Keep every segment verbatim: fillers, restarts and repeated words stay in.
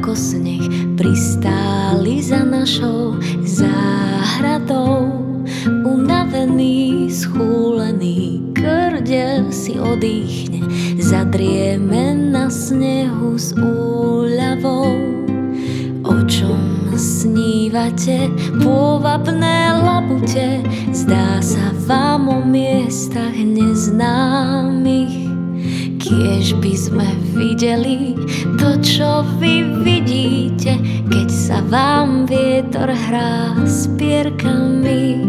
ako sneh pristáli za našou záhradou. Unavený, schúlený krdel si odýchne, zadrieme na snehu s úľavou. O čom snívate, pôvabné labute? Zdá sa vám o miestach neznámych. Kiež by sme videli to, čo vy vidíte, keď sa vám vietor hrá s pierkami.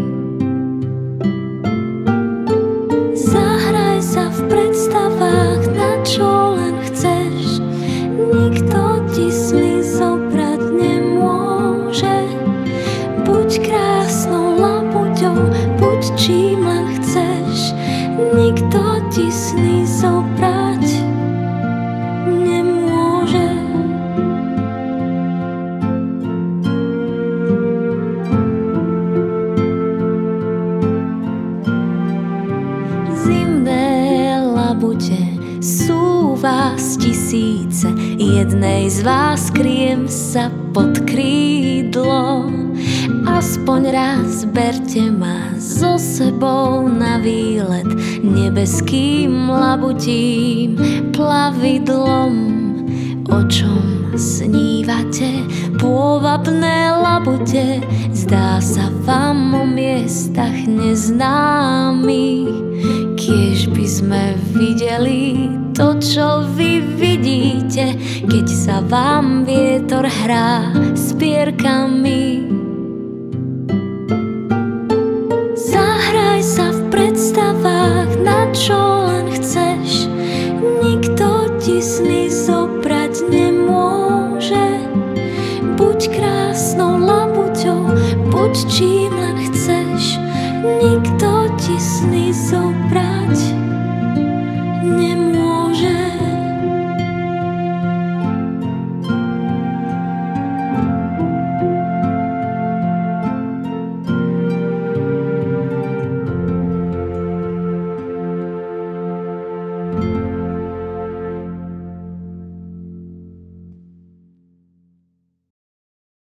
Zahraj sa v predstavách, na čo len chceš. Nikto ti sny zobrať nemôže. Buď krásnou labuťou, buď čím len chceš. Nikto ti sny zobrať nemôže. Zimné labute sú vás tisíce, jednej z vás kryjem sa pod krídlo. Aspoň raz berte ma so sebou na výlet nebeským labutím plavidlom. O čom snívate, pôvabné labute? Zdá sa vám o miestach neznámych. Kiež by sme videli to, čo vy vidíte, keď sa vám vietor hrá s pierkami. Zahraj sa v predstavách, na čo len chceš. Nikto ti sny zobrať nemôže. Buď krásnou labuťou, buď čím len chceš. Nikto ti sny zobrať